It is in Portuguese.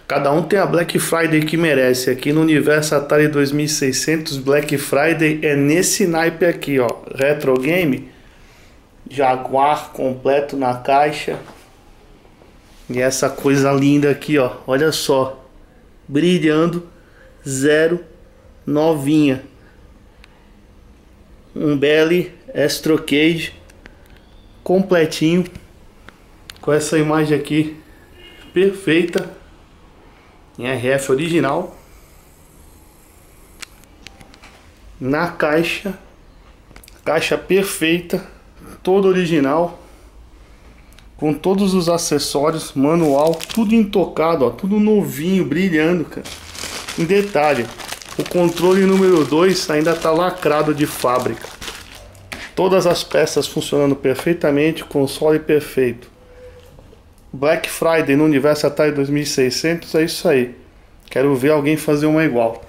Cada um tem a Black Friday que merece. Aqui no Universo Atari 2600, Black Friday é nesse naipe aqui, ó. Retro Game, Jaguar completo na caixa. E essa coisa linda aqui, ó. Olha só, brilhando, zero, novinha. Um Belly Astro Cage completinho, com essa imagem aqui perfeita, em RF original, na caixa perfeita, toda original, com todos os acessórios, manual, tudo intocado, ó, tudo novinho, brilhando, cara. Em detalhe, o controle número 2 ainda está lacrado de fábrica. Todas as peças funcionando perfeitamente, console perfeito. Black Friday no Universo Atari 2600 é isso aí. Quero ver alguém fazer uma igual.